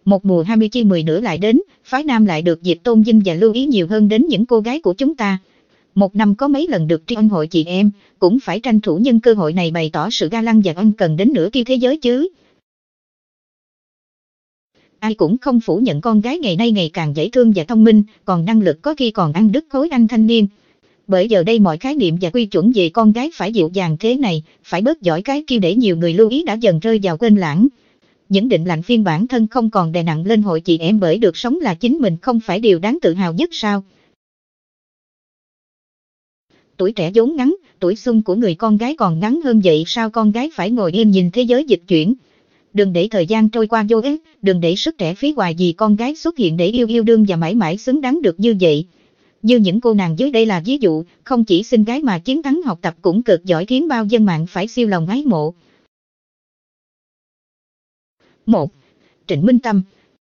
Một mùa 20 chi 10 nữa lại đến, phái nam lại được dịp tôn vinh và lưu ý nhiều hơn đến những cô gái của chúng ta. Một năm có mấy lần được tri ân hội chị em, cũng phải tranh thủ nhân cơ hội này bày tỏ sự ga lăng và ân cần đến nửa kia thế giới chứ. Ai cũng không phủ nhận con gái ngày nay ngày càng dễ thương và thông minh, còn năng lực có khi còn ăn đứt khối anh thanh niên. Bởi giờ đây mọi khái niệm và quy chuẩn về con gái phải dịu dàng thế này, phải bớt giỏi cái kia để nhiều người lưu ý đã dần rơi vào quên lãng. Những định lạnh phiên bản thân không còn đè nặng lên hội chị em bởi được sống là chính mình không phải điều đáng tự hào nhất sao? Tuổi trẻ vốn ngắn, tuổi xuân của người con gái còn ngắn hơn vậy sao con gái phải ngồi im nhìn thế giới dịch chuyển? Đừng để thời gian trôi qua vô ích, đừng để sức trẻ phí hoài vì con gái xuất hiện để yêu đương và mãi mãi xứng đáng được như vậy. Như những cô nàng dưới đây là ví dụ, không chỉ xinh gái mà chiến thắng học tập cũng cực giỏi khiến bao dân mạng phải siêu lòng ái mộ. 1. Trịnh Minh Tâm.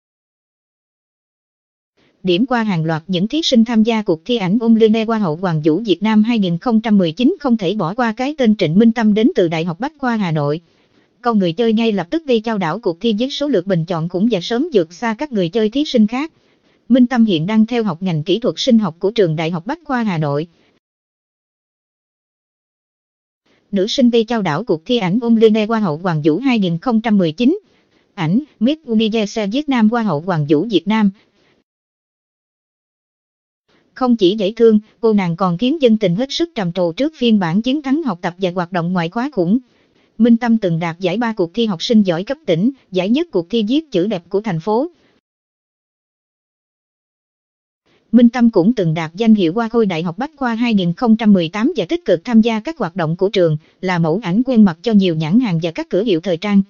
Điểm qua hàng loạt những thí sinh tham gia cuộc thi ảnh Online Hoa hậu Hoàng vũ Việt Nam 2019 không thể bỏ qua cái tên Trịnh Minh Tâm đến từ Đại học Bách khoa Hà Nội. Câu người chơi ngay lập tức gây chao đảo cuộc thi với số lượt bình chọn khủng và sớm vượt xa các người chơi thí sinh khác. Minh Tâm hiện đang theo học ngành kỹ thuật sinh học của trường Đại học Bách khoa Hà Nội. Nữ sinh gây chao đảo cuộc thi ảnh Online Hoa hậu Hoàng vũ 2019. Ảnh Miss Universe Việt Nam Hoa hậu Hoàng vũ Việt Nam. Không chỉ dễ thương, cô nàng còn khiến dân tình hết sức trầm trồ trước phiên bản chiến thắng học tập và hoạt động ngoại khóa khủng. Minh Tâm từng đạt giải 3 cuộc thi học sinh giỏi cấp tỉnh, giải nhất cuộc thi viết chữ đẹp của thành phố. Minh Tâm cũng từng đạt danh hiệu Hoa khôi Đại học Bách khoa 2018 và tích cực tham gia các hoạt động của trường, là mẫu ảnh quen mặt cho nhiều nhãn hàng và các cửa hiệu thời trang.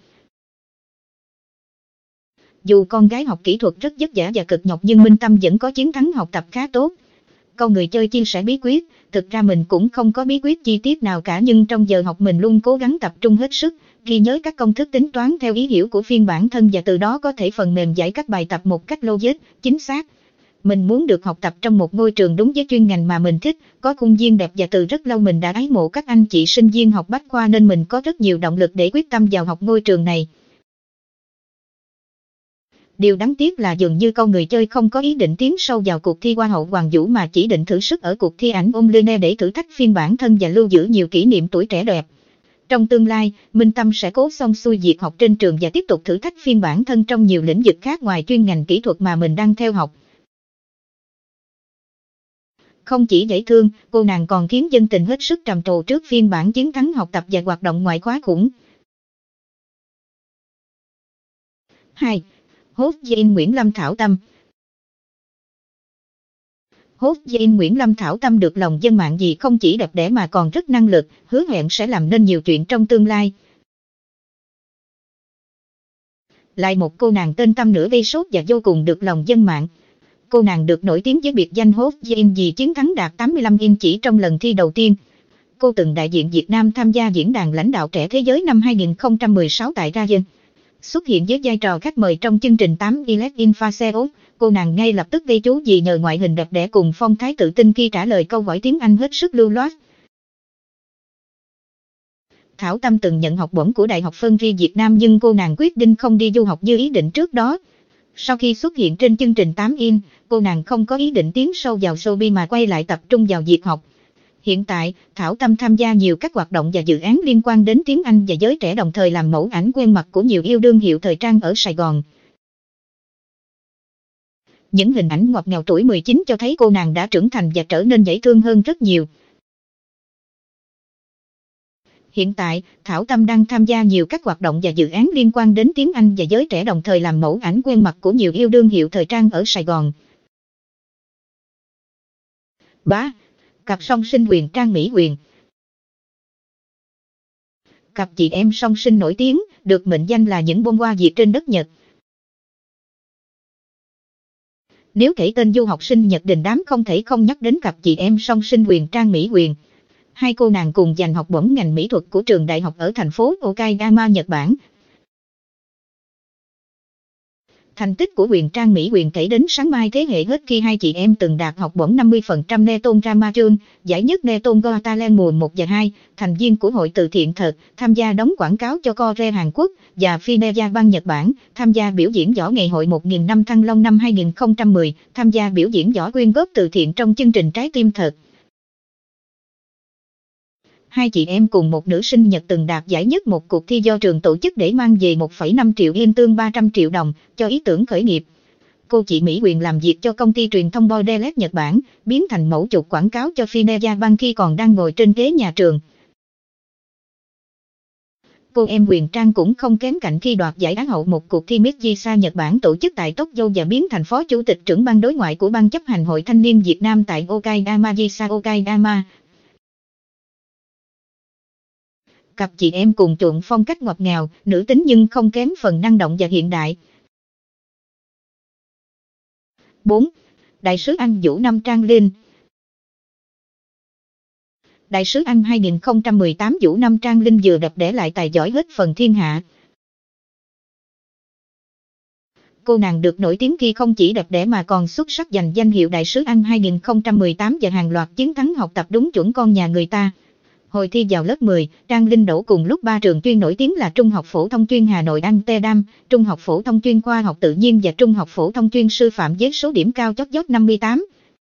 Dù con gái học kỹ thuật rất vất vả và cực nhọc nhưng Minh Tâm vẫn có chiến thắng học tập khá tốt. Câu người chơi chia sẻ bí quyết, thực ra mình cũng không có bí quyết chi tiết nào cả nhưng trong giờ học mình luôn cố gắng tập trung hết sức, ghi nhớ các công thức tính toán theo ý hiểu của phiên bản thân và từ đó có thể phần mềm giải các bài tập một cách logic, chính xác. Mình muốn được học tập trong một ngôi trường đúng với chuyên ngành mà mình thích, có khuôn viên đẹp và từ rất lâu mình đã ái mộ các anh chị sinh viên học Bách khoa nên mình có rất nhiều động lực để quyết tâm vào học ngôi trường này. Điều đáng tiếc là dường như câu người chơi không có ý định tiến sâu vào cuộc thi Hoa hậu Hoàng vũ mà chỉ định thử sức ở cuộc thi ảnh Online để thử thách phiên bản thân và lưu giữ nhiều kỷ niệm tuổi trẻ đẹp. Trong tương lai, Minh Tâm sẽ cố xong xuôi việc học trên trường và tiếp tục thử thách phiên bản thân trong nhiều lĩnh vực khác ngoài chuyên ngành kỹ thuật mà mình đang theo học. Không chỉ dễ thương, cô nàng còn khiến dân tình hết sức trầm trồ trước phiên bản chiến thắng học tập và hoạt động ngoại khóa khủng. 2. Host Jane Nguyễn Lâm Thảo Tâm. Host Jane Nguyễn Lâm Thảo Tâm được lòng dân mạng vì không chỉ đẹp đẽ mà còn rất năng lực, hứa hẹn sẽ làm nên nhiều chuyện trong tương lai. Lại một cô nàng tên Tâm nữa gây sốt và vô cùng được lòng dân mạng. Cô nàng được nổi tiếng với biệt danh Host Jane vì chiến thắng đạt 85 inch chỉ trong lần thi đầu tiên. Cô từng đại diện Việt Nam tham gia diễn đàn lãnh đạo trẻ thế giới năm 2016 tại Riyadh. Xuất hiện với vai trò khách mời trong chương trình 8 in Faseo, cô nàng ngay lập tức gây chú vì nhờ ngoại hình đẹp đẽ cùng phong thái tự tin khi trả lời câu hỏi tiếng Anh hết sức lưu loát. Thảo Tâm từng nhận học bổng của Đại học Phân Ri Việt Nam nhưng cô nàng quyết định không đi du học như ý định trước đó. Sau khi xuất hiện trên chương trình 8 in, cô nàng không có ý định tiến sâu vào showbiz mà quay lại tập trung vào việc học. Hiện tại, Thảo Tâm tham gia nhiều các hoạt động và dự án liên quan đến tiếng Anh và giới trẻ đồng thời làm mẫu ảnh quen mặt của nhiều yêu đương hiệu thời trang ở Sài Gòn. Những hình ảnh ngọt ngào tuổi 19 cho thấy cô nàng đã trưởng thành và trở nên dễ thương hơn rất nhiều. Hiện tại, Thảo Tâm đang tham gia nhiều các hoạt động và dự án liên quan đến tiếng Anh và giới trẻ đồng thời làm mẫu ảnh quen mặt của nhiều yêu đương hiệu thời trang ở Sài Gòn. 3. Cặp song sinh Huyền Trang Mỹ Huyền. Cặp chị em song sinh nổi tiếng, được mệnh danh là những bông hoa Việt trên đất Nhật. Nếu kể tên du học sinh Nhật đình đám không thể không nhắc đến cặp chị em song sinh Huyền Trang Mỹ Huyền. Hai cô nàng cùng giành học bổng ngành mỹ thuật của trường đại học ở thành phố Okayama, Nhật Bản. Thành tích của Huyền Trang Mỹ Huyền kể đến sáng mai thế hệ hết khi hai chị em từng đạt học bổng 50% Neton Ramachun, giải nhất Neton Got Talent mùa 1 và 2, thành viên của Hội Từ Thiện Thật, tham gia đóng quảng cáo cho Kore Hàn Quốc và Fineya Bang Nhật Bản, tham gia biểu diễn võ Ngày hội 1000 năm Thăng Long năm 2010, tham gia biểu diễn võ quyên góp từ thiện trong chương trình Trái Tim Thật. Hai chị em cùng một nữ sinh Nhật từng đạt giải nhất một cuộc thi do trường tổ chức để mang về 1,5 triệu yên tương 300 triệu đồng cho ý tưởng khởi nghiệp. Cô chị Mỹ Huyền làm việc cho công ty truyền thông Bordelet Nhật Bản, biến thành mẫu chụp quảng cáo cho Fineya Bang khi còn đang ngồi trên ghế nhà trường. Cô em Huyền Trang cũng không kém cạnh khi đoạt giải Á hậu một cuộc thi Miss Jisa Nhật Bản tổ chức tại Tokyo và biến thành phó chủ tịch trưởng ban đối ngoại của Ban chấp hành Hội Thanh niên Việt Nam tại Okayama Jisa Okayama. Cặp chị em cùng chuộng phong cách ngọt ngào, nữ tính nhưng không kém phần năng động và hiện đại. 4. Đại sứ Anh Vũ Năm Trang Linh. Đại sứ Anh 2018 Vũ Năm Trang Linh vừa đẹp đẽ lại tài giỏi hết phần thiên hạ. Cô nàng được nổi tiếng khi không chỉ đẹp đẽ mà còn xuất sắc giành danh hiệu Đại sứ Anh 2018 và hàng loạt chiến thắng học tập đúng chuẩn con nhà người ta. Hồi thi vào lớp 10, Trang Linh đỗ cùng lúc 3 trường chuyên nổi tiếng là Trung học phổ thông chuyên Hà Nội Amsterdam, Trung học phổ thông chuyên khoa học tự nhiên và Trung học phổ thông chuyên sư phạm với số điểm cao chót vót 58.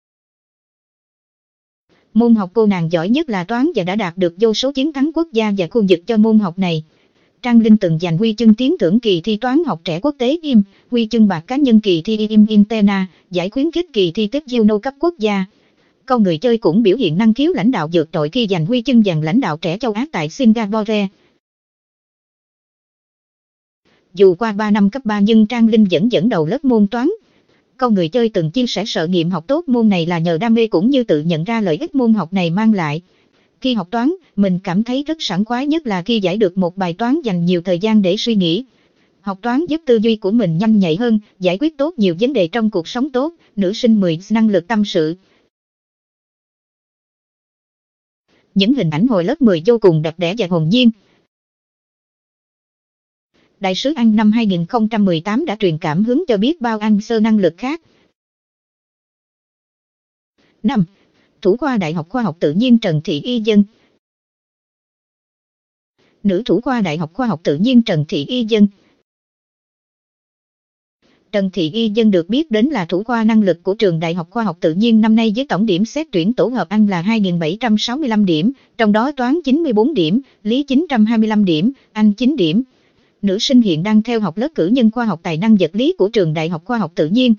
Môn học cô nàng giỏi nhất là toán và đã đạt được vô số chiến thắng quốc gia và khu vực cho môn học này. Trang Linh từng giành huy chương tiến thưởng kỳ thi toán học trẻ quốc tế IM, huy chương bạc cá nhân kỳ thi IM Interna, giải khuyến khích kỳ thi TEP Juno cấp quốc gia. Con người chơi cũng biểu hiện năng khiếu lãnh đạo vượt trội khi giành huy chương vàng lãnh đạo trẻ châu Á tại Singapore. Dù qua 3 năm cấp 3 nhưng Trang Linh vẫn dẫn đầu lớp môn toán. Con người chơi từng chia sẻ sợ nghiệm học tốt môn này là nhờ đam mê cũng như tự nhận ra lợi ích môn học này mang lại. Khi học toán, mình cảm thấy rất sảng khoái nhất là khi giải được một bài toán dành nhiều thời gian để suy nghĩ. Học toán giúp tư duy của mình nhanh nhạy hơn, giải quyết tốt nhiều vấn đề trong cuộc sống tốt, nữ sinh 10 năng lực tâm sự. Những hình ảnh hồi lớp 10 vô cùng đẹp đẽ và hồn nhiên. Đại sứ Anh năm 2018 đã truyền cảm hứng cho biết bao anh sơ năng lực khác. 5. Thủ khoa Đại học Khoa học Tự nhiên Trần Thị Y Dân. Nữ thủ khoa Đại học Khoa học Tự nhiên Trần Thị Y Dân. Trần Thị Y Dân được biết đến là thủ khoa năng lực của trường Đại học Khoa học Tự nhiên năm nay với tổng điểm xét tuyển tổ hợp Anh là 2.765 điểm, trong đó toán 94 điểm, lý 925 điểm, Anh 9 điểm. Nữ sinh hiện đang theo học lớp cử nhân khoa học tài năng vật lý của trường Đại học Khoa học Tự nhiên.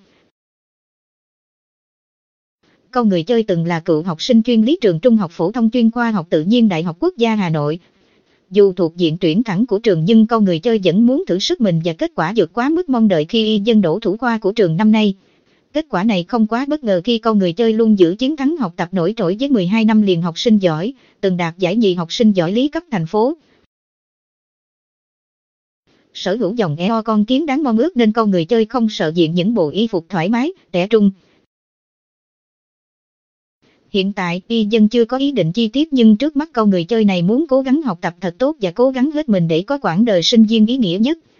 Con người chơi từng là cựu học sinh chuyên lý trường Trung học phổ thông chuyên khoa học tự nhiên Đại học Quốc gia Hà Nội. Dù thuộc diện tuyển thẳng của trường nhưng con người chơi vẫn muốn thử sức mình và kết quả vượt quá mức mong đợi khi Y Dân đỗ thủ khoa của trường năm nay. Kết quả này không quá bất ngờ khi con người chơi luôn giữ chiến thắng học tập nổi trội với 12 năm liền học sinh giỏi, từng đạt giải nhì học sinh giỏi lý cấp thành phố. Sở hữu dòng eo con kiến đáng mong ước nên con người chơi không sợ diện những bộ y phục thoải mái, trẻ trung. Hiện tại, Y Dân chưa có ý định chi tiết nhưng trước mắt con người chơi này muốn cố gắng học tập thật tốt và cố gắng hết mình để có quãng đời sinh viên ý nghĩa nhất.